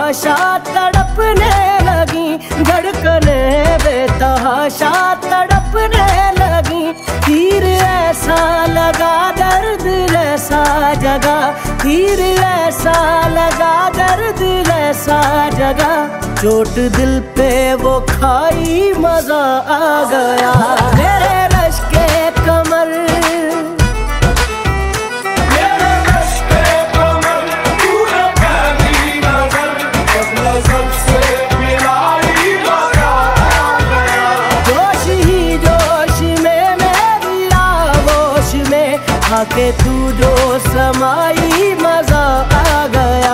बेतहाशा तड़पने लगी, धड़कने बेतहाशा तड़पने लगी। तीर ऐसा लगा दर्द ऐसा जगा, तीर ऐसा लगा दर्द ऐसा जगा। चोट दिल पे वो खाई मजा आ गया। मेरे रश के कमर, आके तू जो समाई मजा आ गया।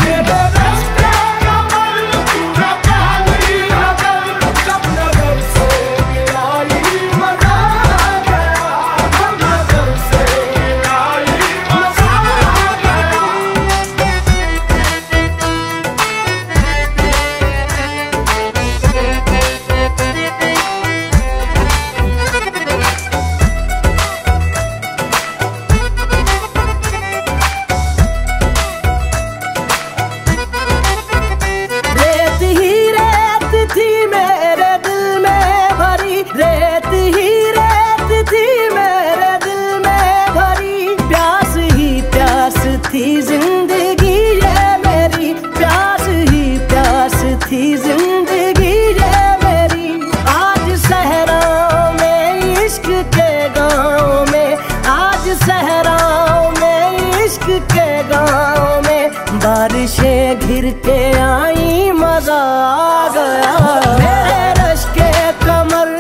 थी जिंदगी ये मेरी, प्यास ही प्यास थी जिंदगी ये मेरी। आज सहराओं में इश्क के गाँव में, आज सहराओं में इश्क के गाँव में बारिशें घिर के आई मजा आ गया। मेरे रश के कमर,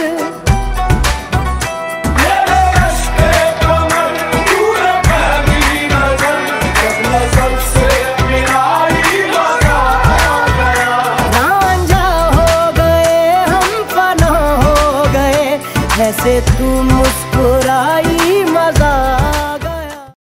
ऐसे तू मुस्कुराई मजा आ गया।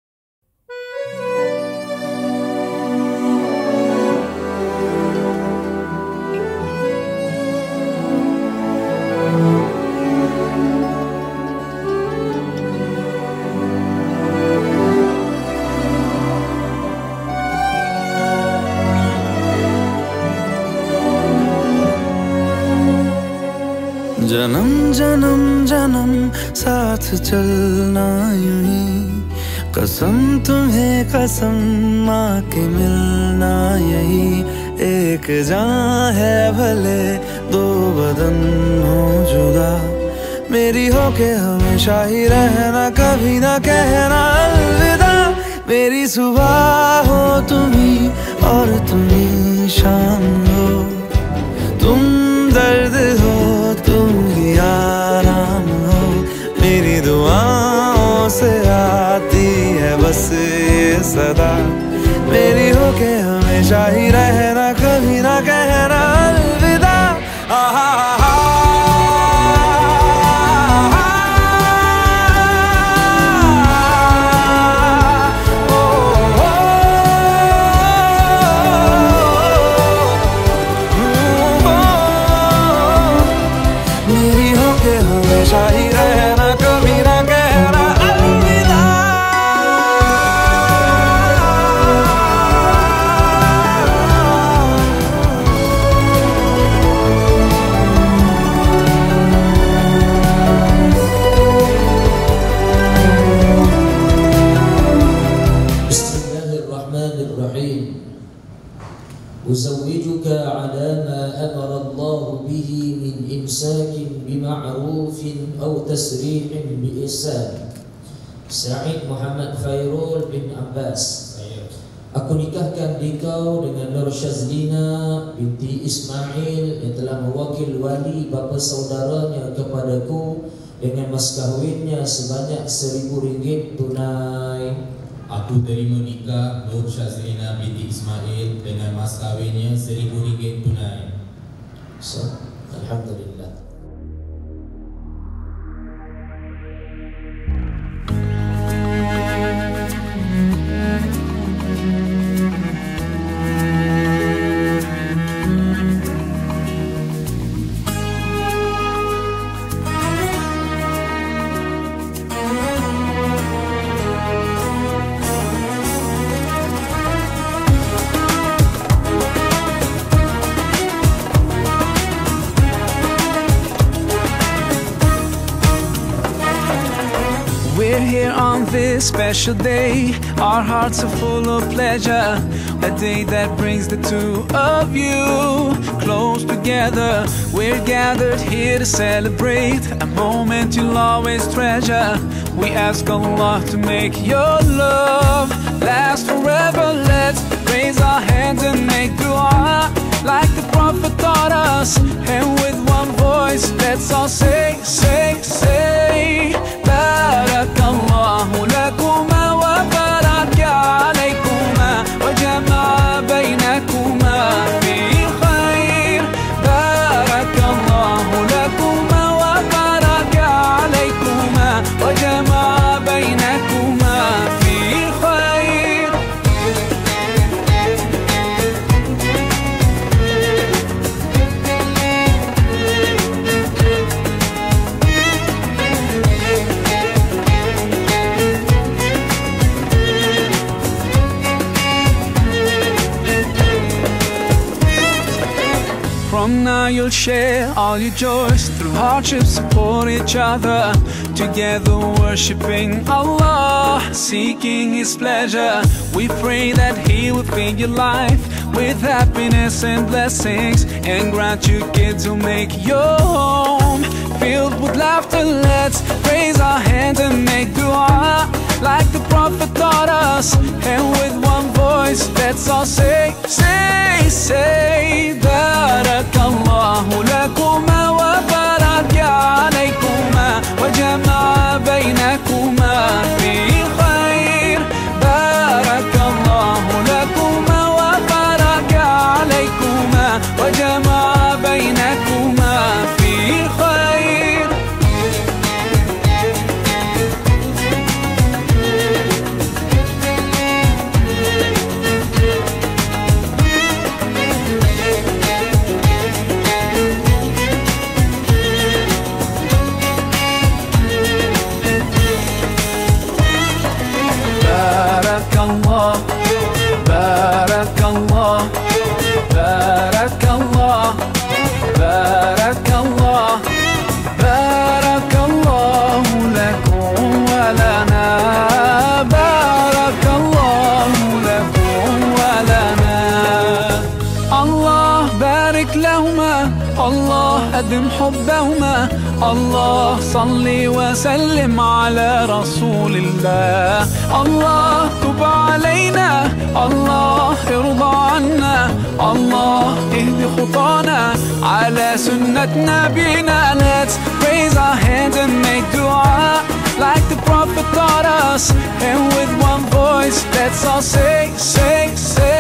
जन्म जन्म जन्म साथ चलना यूं ही, कसम तुम्हें कसम माँ के मिलना यही। एक जान है भले दो बदन हो जुदा, मेरी हो के हमेशा ही रहना, कभी ना कहना अलविदा। मेरी सुबह हो तुम्ही और तुम्ही शाम हो, तुम दर्द हो तुम ही आराम हो। मेरी दुआओं से आती है बस ये सदा, मेरी हो के हमेशा ही रहना, कभी ना कहना अलविदा। हमेशा ही रहना, कभी ना कहना अलविदा। बिस्मिल्लाहिर्रहमानिर्रहीम। उज़व्विजुका अला मा अमरा अल्लाहु बिही मिन इमसाकिन बिमअरूफिन औ तस्रीहिन बिइहसान। Sa'id Muhammad Fairul bin Abbas. Aku nikahkan dikau dengan Nur Shazlina binti Ismail yang telah mewakil wali bapa saudaranya kepadaku dengan mas kahwinnya sebanyak RM1.000 tunai. Aku terima nikah Nur Shazlina binti Ismail dengan mas kahwinnya RM1.000 tunai. Alhamdulillah. this special day, our hearts are full of pleasure. A day that brings the two of you close together. We're gathered here to celebrate a moment you'll always treasure. We ask Allah to make your love last forever. Let's raise our hands and make dua like the Prophet taught us. And with one voice, let's all say, say, say, Barakallahu lakuma wa baraka alaykuma wa jama'a baynakuma fi khair. Barakallahu lakuma wa baraka alaykuma wa jama'a baynakuma fi khair. From now you'll share all your joys, through hardship support each other, together worshiping Allah, seeking His pleasure. We pray that He will fill your life with happiness and blessings, and grant you kids who make your home filled with laughter. Let's raise our hands and make dua like the Prophet taught us. And with one voice, let's all say, say, say, Barakallahu lakuma wa baraka alaykuma wa jama'a baynakuma fi khair. Barakallahu lakuma wa baraka alaykuma wa jama'a baynakuma fi khair. Barakallah, Barakallah, Barakallah, Barakallah, Barakallahu lakum wa lana, Barakallahu lakum wa lana. Allah barik lahuma, Allah adim hubbahuma, Allah salli wa sallim ala rasulillah. Allah tub alayna, Allah irda anna, Allah ihdi khutana ala sunnat nabina. Let's raise our hands and make dua like the Prophet taught us. And with one voice, let's all say, say, say,